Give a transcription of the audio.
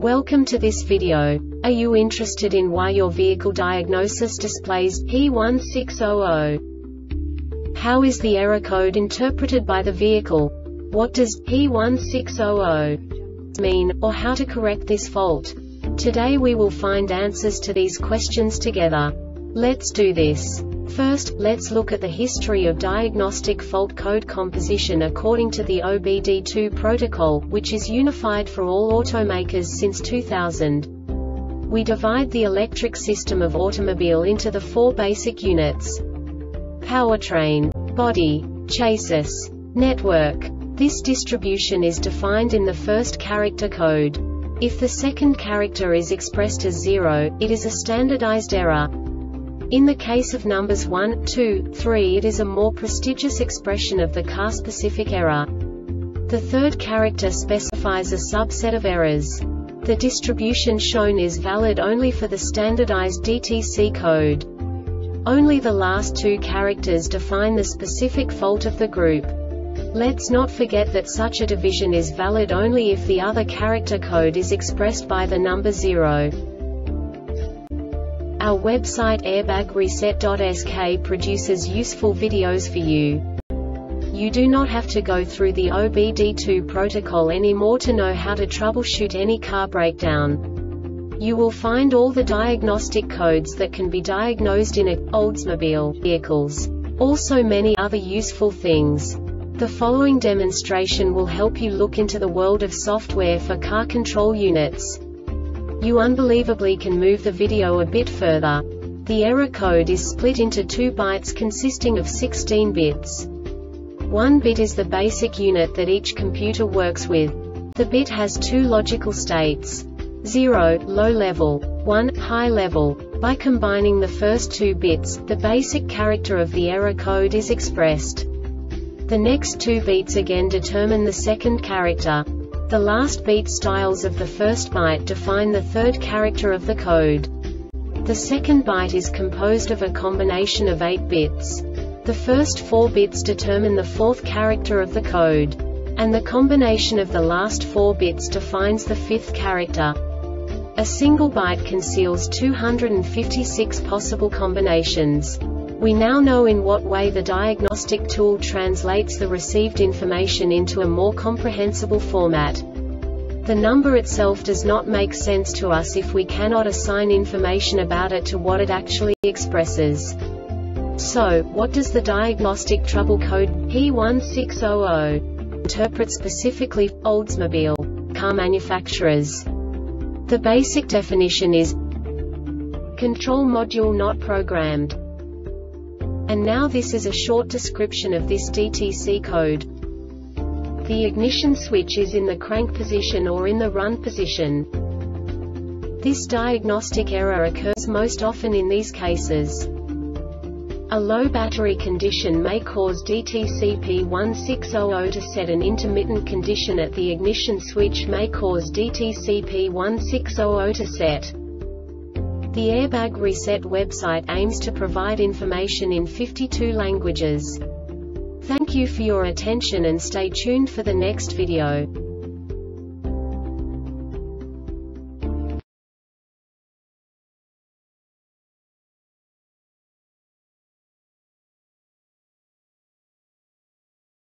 Welcome to this video. Are you interested in why your vehicle diagnosis displays P1600? How is the error code interpreted by the vehicle? What does P1600 mean, or how to correct this fault? Today we will find answers to these questions together. Let's do this. First, let's look at the history of diagnostic fault code composition according to the OBD2 protocol, which is unified for all automakers since 2000. We divide the electric system of automobile into the four basic units: powertrain, body, chassis, network. This distribution is defined in the first character code. If the second character is expressed as 0, it is a standardized error. In the case of numbers 1, 2, 3, it is a more prestigious expression of the car-specific error. The third character specifies a subset of errors. The distribution shown is valid only for the standardized DTC code. Only the last two characters define the specific fault of the group. Let's not forget that such a division is valid only if the other character code is expressed by the number 0. Our website airbagreset.sk produces useful videos for you. You do not have to go through the OBD2 protocol anymore to know how to troubleshoot any car breakdown. You will find all the diagnostic codes that can be diagnosed in Oldsmobile vehicles. Also many other useful things. The following demonstration will help you look into the world of software for car control units. You unbelievably can move the video a bit further. The error code is split into 2 bytes consisting of 16 bits. 1 bit is the basic unit that each computer works with. The bit has 2 logical states: 0, low level, 1, high level. By combining the first 2 bits, the basic character of the error code is expressed. The next 2 beats again determine the second character. The last beat styles of the first byte define the third character of the code. The second byte is composed of a combination of 8 bits. The first 4 bits determine the fourth character of the code. And the combination of the last 4 bits defines the fifth character. A single byte conceals 256 possible combinations. We now know in what way the diagnostic tool translates the received information into a more comprehensible format. The number itself does not make sense to us if we cannot assign information about it to what it actually expresses. So, what does the diagnostic trouble code P1600 interpret specifically for Oldsmobile car manufacturers? The basic definition is control module not programmed. And now this is a short description of this DTC code. The ignition switch is in the crank position or in the run position. This diagnostic error occurs most often in these cases. A low battery condition may cause DTC P1600 to set. An intermittent condition at the ignition switch may cause DTC P1600 to set. The Airbag Reset website aims to provide information in 52 languages. Thank you for your attention and stay tuned for the next video.